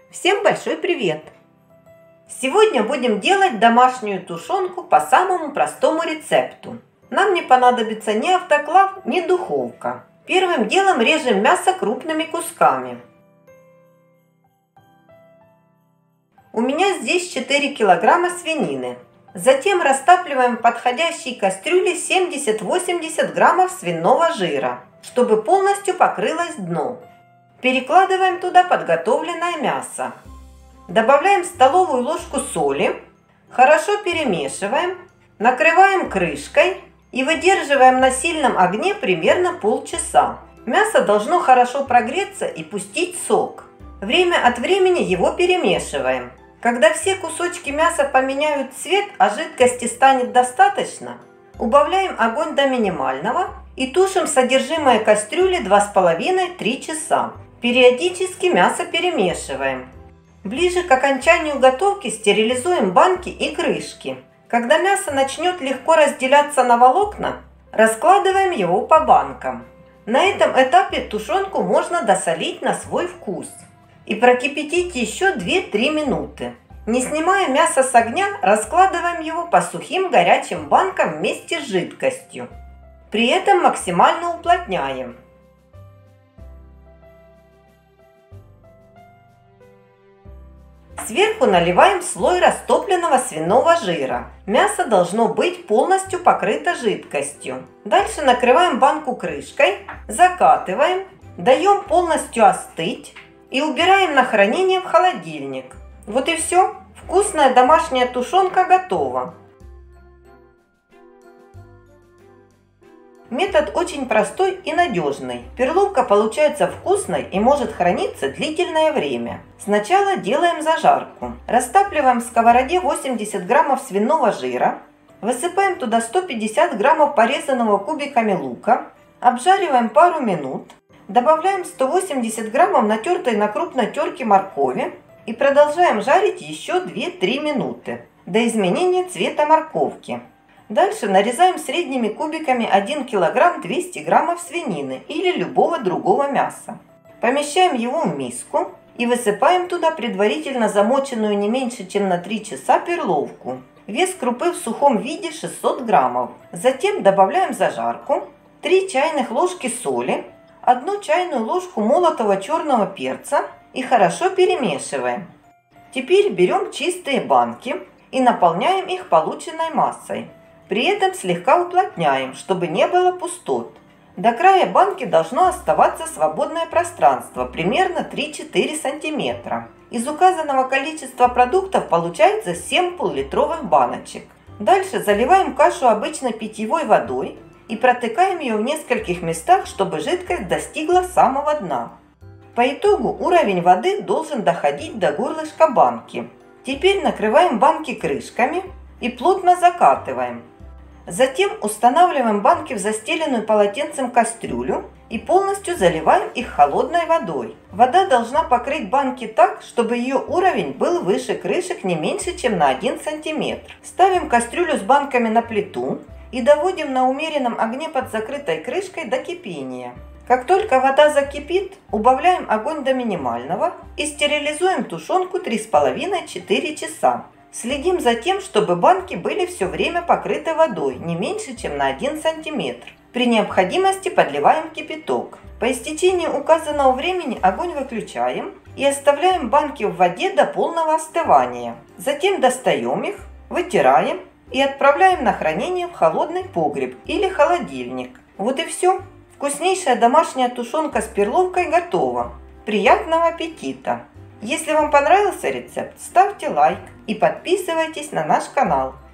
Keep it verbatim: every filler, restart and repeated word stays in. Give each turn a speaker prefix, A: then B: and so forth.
A: Всем большой привет! Сегодня будем делать домашнюю тушенку по самому простому рецепту. Нам не понадобится ни автоклав, ни духовка. Первым делом режем мясо крупными кусками. У меня здесь четыре килограмма свинины. Затем растапливаем в подходящей кастрюле семьдесят-восемьдесят граммов свиного жира, чтобы полностью покрылось дно. Перекладываем туда подготовленное мясо. Добавляем столовую ложку соли. Хорошо перемешиваем. Накрываем крышкой и выдерживаем на сильном огне примерно полчаса. Мясо должно хорошо прогреться и пустить сок. Время от времени его перемешиваем. Когда все кусочки мяса поменяют цвет, а жидкости станет достаточно, убавляем огонь до минимального и тушим содержимое кастрюли два с половиной-три часа. Периодически мясо перемешиваем. Ближе к окончанию готовки стерилизуем банки и крышки. Когда мясо начнет легко разделяться на волокна, раскладываем его по банкам. На этом этапе тушенку можно досолить на свой вкус и прокипятить еще две-три минуты. Не снимая мясо с огня, раскладываем его по сухим горячим банкам вместе с жидкостью. При этом максимально уплотняем. Сверху наливаем слой растопленного свиного жира. Мясо должно быть полностью покрыто жидкостью. Дальше накрываем банку крышкой, закатываем, даем полностью остыть и убираем на хранение в холодильник. Вот и все. Вкусная домашняя тушенка готова. Метод очень простой и надежный. Перловка получается вкусной и может храниться длительное время. Сначала делаем зажарку. Растапливаем в сковороде восемьдесят граммов свиного жира. Высыпаем туда сто пятьдесят граммов порезанного кубиками лука. Обжариваем пару минут. Добавляем сто восемьдесят граммов натертой на крупной терке моркови. И продолжаем жарить еще две-три минуты до изменения цвета морковки. Дальше нарезаем средними кубиками один килограмм двести граммов свинины или любого другого мяса. Помещаем его в миску и высыпаем туда предварительно замоченную не меньше, чем на три часа перловку. Вес крупы в сухом виде шестьсот граммов. Затем добавляем зажарку, три чайных ложки соли, одну чайную ложку молотого черного перца и хорошо перемешиваем. Теперь берем чистые банки и наполняем их полученной массой. При этом слегка уплотняем, чтобы не было пустот. До края банки должно оставаться свободное пространство, примерно три-четыре сантиметра. Из указанного количества продуктов получается семь пол-литровых баночек. Дальше заливаем кашу обычной питьевой водой и протыкаем ее в нескольких местах, чтобы жидкость достигла самого дна. По итогу уровень воды должен доходить до горлышка банки. Теперь накрываем банки крышками и плотно закатываем. Затем устанавливаем банки в застеленную полотенцем кастрюлю и полностью заливаем их холодной водой. Вода должна покрыть банки так, чтобы ее уровень был выше крышек не меньше, чем на один сантиметр. Ставим кастрюлю с банками на плиту и доводим на умеренном огне под закрытой крышкой до кипения. Как только вода закипит, убавляем огонь до минимального и стерилизуем тушенку три с половиной-четыре часа. Следим за тем, чтобы банки были все время покрыты водой, не меньше, чем на один сантиметр. При необходимости подливаем кипяток. По истечении указанного времени огонь выключаем и оставляем банки в воде до полного остывания. Затем достаем их, вытираем и отправляем на хранение в холодный погреб или холодильник. Вот и все. Вкуснейшая домашняя тушенка с перловкой готова. Приятного аппетита! Если вам понравился рецепт, ставьте лайк и подписывайтесь на наш канал.